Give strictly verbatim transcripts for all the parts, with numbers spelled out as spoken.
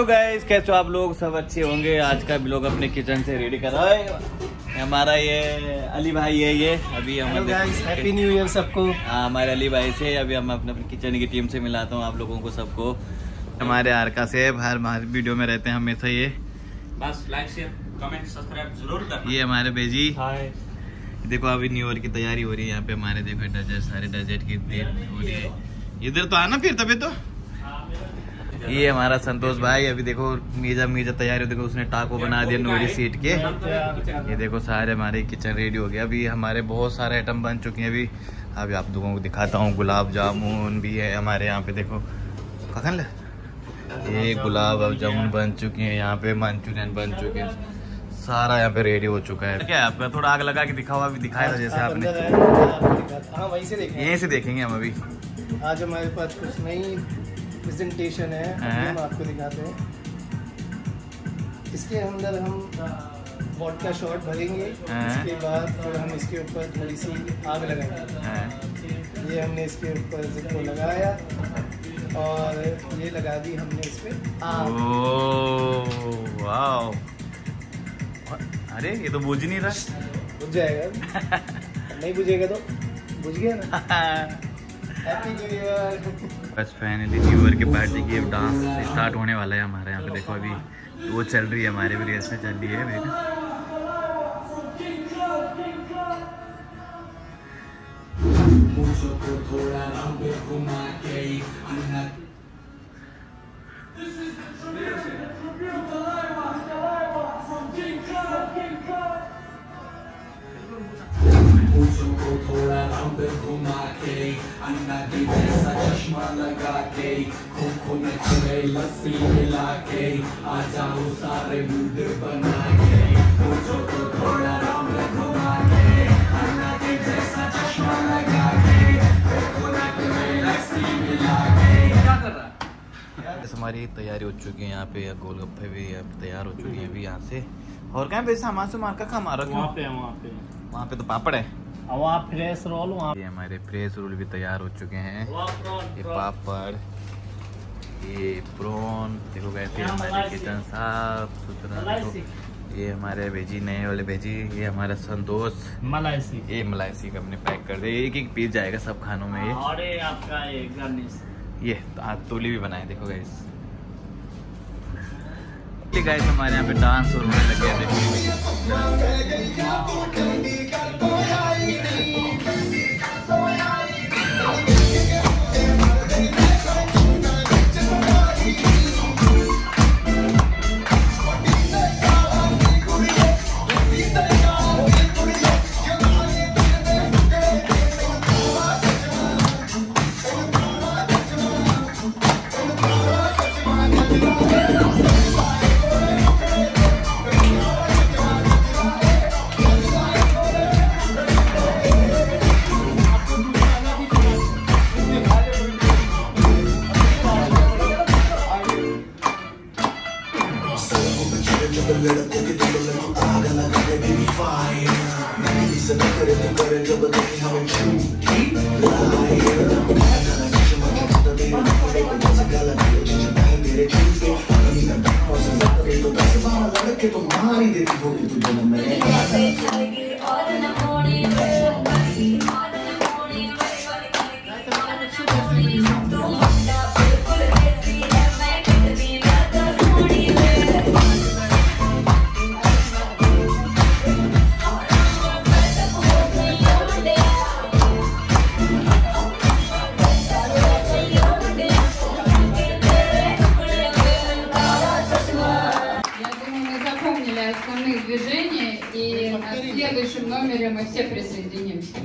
Hello guys, कैसे हो आप लोग? सब अच्छे होंगे। आज का ब्लॉग अपने किचन से रेडी कर रहा है हमारा ये अली भाई है। ये अभी हम हैप्पी न्यू ईयर सबको। हाँ, हमारे अली भाई से अभी हम अपने अपनी किचन की टीम से मिलाता हूँ आप लोगों को सबको। हमारे आरका से हर हमारे वीडियो में रहते हैं हमेशा। ये बस लाइक शेयर कमेंट सब्सक्राइब जरूर करना। ये हमारे बेजी हाय। देखो अभी न्यू ईयर की तैयारी हो रही है यहाँ पे हमारे। देखो डेजर्ट सारे डेजर्ट की डेट हो रही है। इधर तो आना फिर तभी तो। ये हमारा संतोष भाई अभी देखो मीजा मीजा तैयारी। देखो उसने टाको बना दिया नोरी सीट के। ये देखो सारे हमारे किचन रेडी हो गया। अभी हमारे बहुत सारे आइटम बन चुके हैं। अभी अभी आप लोगों को दिखाता हूँ। गुलाब जामुन भी है हमारे यहाँ पे। देखो कखन ले ये गुलाब जामुन बन चुके हैं। यहाँ पे मंचूरियन बन चुके हैं। सारा यहाँ पे रेडी हो चुका है। क्या है आपका? थोड़ा आग लगा के दिखाओ। अभी दिखाया था जैसे आपने। हाँ वहीं से देखेंगे, यहीं से देखेंगे हम अभी। आज हमारे पास कुछ नई प्रेजेंटेशन है, हम आपको दिखाते हैं। इसके अंदर हम वोडका शॉट भरेंगे। इसके बाद फिर हम इसके ऊपर थोड़ी सी आग लगाएंगे। ये हमने इसके ऊपर जिसको लगाया और ये लगा दी हमने इस पे आग। ओह वाओ, अरे ये तो बुझ नहीं रहा। बुझ जाएगा। नहीं बुझेगा तो बुझ गया ना। Happy new year. बस फाइनली न्यू ईयर की पार्टी की डांस स्टार्ट होने वाला है हमारे यहाँ पे। देखो अभी वो चल रही है हमारे भी रिहर्सल चल रही है। थोड़ा रंग घुमा के अन्ना की जैसा चश्मा लगा के खोखो में चले लस्सी मिला के आ जाओ सारे मूड बना के मुझको तो थोड़ा रंग घुमा के अन्ना की जैसा चश्मा लगा के खोखो में लस्सी मिला के। क्या कर रहा है? हमारी तैयारी हो चुकी है यहाँ पे। गोलगप्पे भी तैयार हो चुकी है अभी यहाँ से। और कहाँ पे सामान से मार का खा मारा? वहाँ पे वहाँ पे वहाँ पे तो पापड़ है। वहाँ फ्रेश रोल। वहाँ ये हमारे फ्रेश रोल भी तैयार हो चुके हैं। ये पापड़, ये प्रॉन। देखो कैसे हमारे किचन साफ सुथरा। ये हमारे भेजी नए वाले भेजी। ये हमारा संतोष मलाइसी। ये मलाइसी का हमने पैक कर दिया। एक एक पीस जाएगा सब खानों में। ये और ये आपका ये गार्निश। ये आज तोली भी बनाए। देखो गाइस गाइस हमारे यहाँ पे डांस और होने लगे तुम्हारी देती होगी तू जन्म में। Движение, и на следующем номере мы все присоединимся.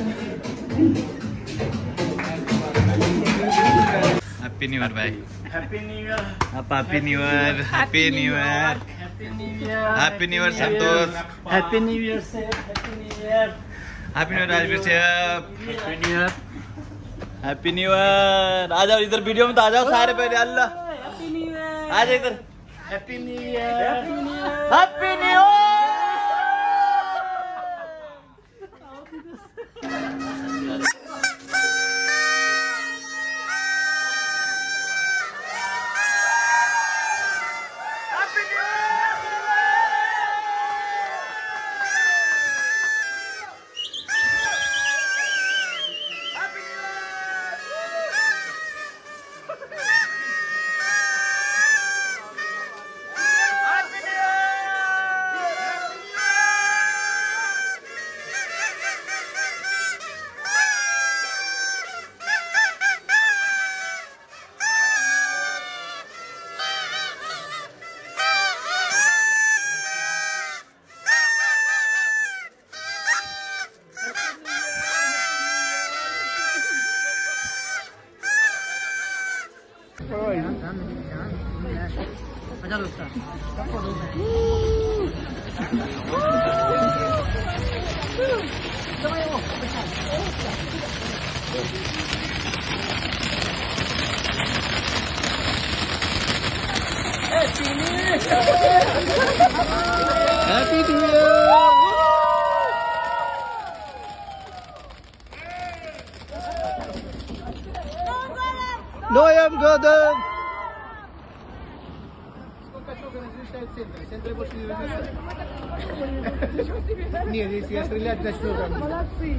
हैप्पी न्यू ईयर भाई। Happy new year. Happy new year. Happy new year. Happy new year. Happy new year Santosh. Happy new year से happy new year. Happy new year Rajveer से। Happy new year. Happy new year. आ जाओ इधर video में तो आ जाओ सारे पहले। Allah happy new year. आ जाओ इधर। Happy new year. Happy new year. Happy new year. Happy New Year! Noam Godam! Нет, если я стрелять начну, там... Молодцы!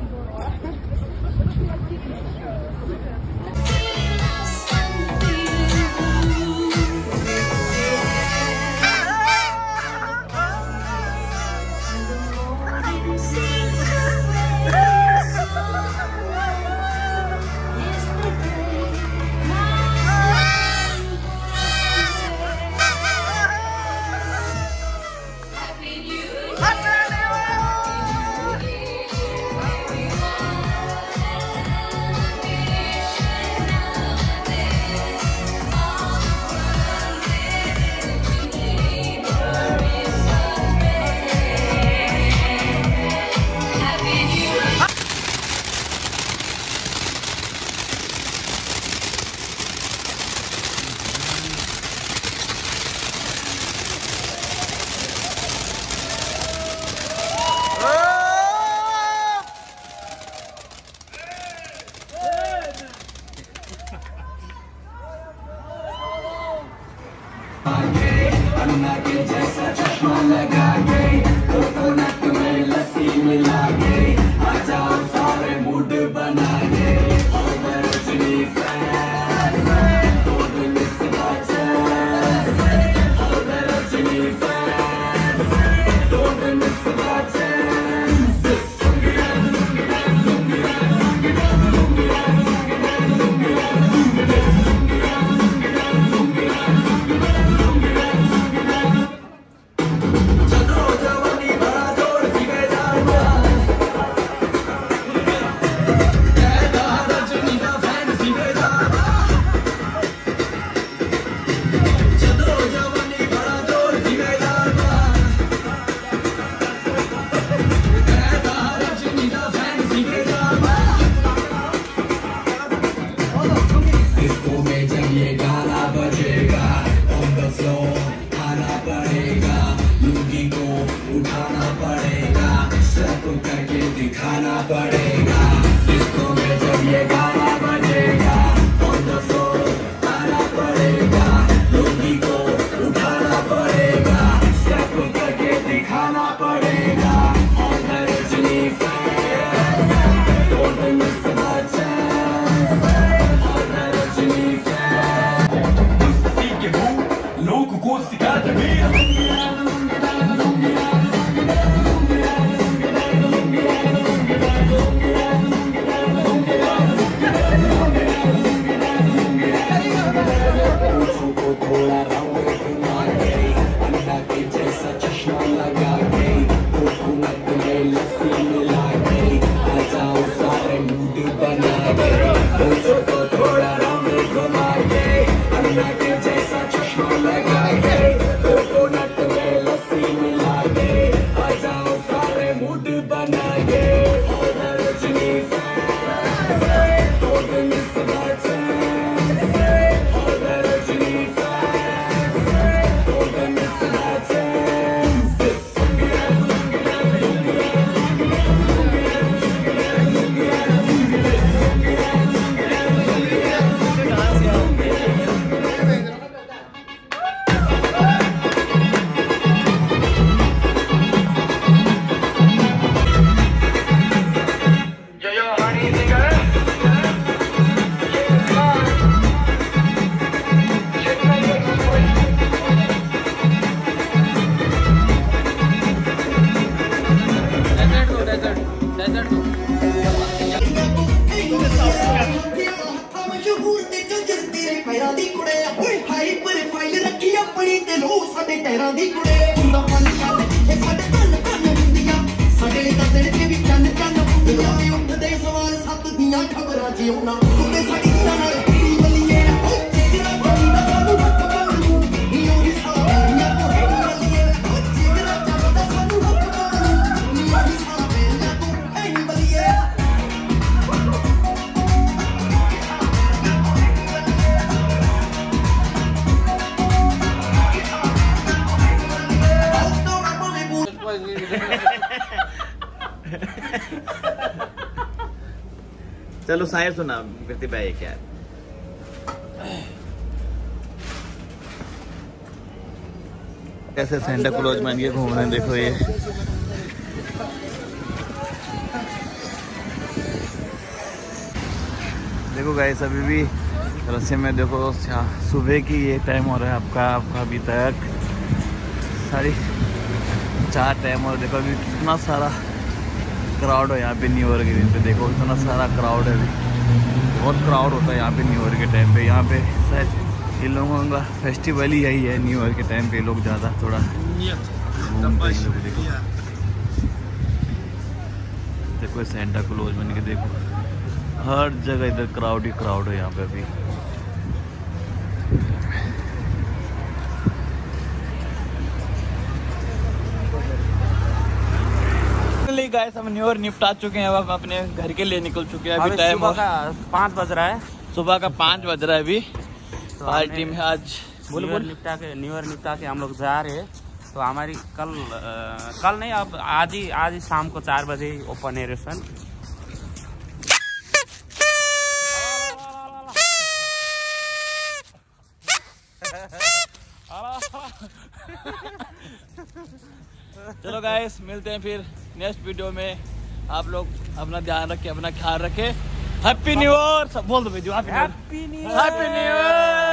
Anna के जैसा चश्मा लगा के कोकोनट में लस्सी मिला के आ जाओ सारे मूड बना के और मैं रजनी फैन दो दिन इस बाजा और मैं रजनी फैन दो दिन इस बाजा दिखाना पड़ेगा इसको में जब ये गाना बजेगा ऑन द फ्लोर आना पड़ेगा लोगी को उठाना पड़ेगा स्टेप करके दिखाना पड़ेगा on the Rajni fan don't miss the chance on the Rajni fan मस्ती के भूत लोगों को सिखाते भी चलो शायर सुना प्रतिभा एक यार। कैसे सेंटा क्लॉज मान के घूम रहे हैं, देखो ये देखो गाइस अभी भी रस्ते में देखो सुबह की ये टाइम हो रहा है आपका आपका अभी तक साढ़े चार टाइम और देखो अभी कितना सारा क्राउड है यहाँ पे न्यू ईयर के दिन पे। देखो इतना सारा क्राउड है, अभी बहुत क्राउड होता है यहाँ पे न्यू ईयर के टाइम पे। यहाँ पे शायद इन लोगों का फेस्टिवल ही यही है, न्यू ईयर के टाइम पे लोग ज़्यादा थोड़ा घूमते हैं लोग। देखो देखो सेंटा क्लॉज बन के देखो हर जगह इधर क्राउड ही क्राउड है यहाँ पे अभी। गाइस हम न्यू ईयर निपटा चुके हैं, अब हम अपने घर के लिए निकल चुके हैं। अभी टाइम पाँच बज रहा है, सुबह का पाँच बज रहा है अभी। तो पार्टी में आज न्यू ईयर निपटा के न्यू ईयर निपटा के हम लोग जा रहे हैं। तो हमारी कल आ, कल नहीं अब आज ही आज ही शाम को चार बजे ओपन है रेस्टोरेंट। चलो गाइस मिलते हैं फिर नेक्स्ट वीडियो में। आप लोग अपना ध्यान रखें, अपना ख्याल रखें। हैप्पी न्यू ईयर सब बोल दो, happy new year, happy new year.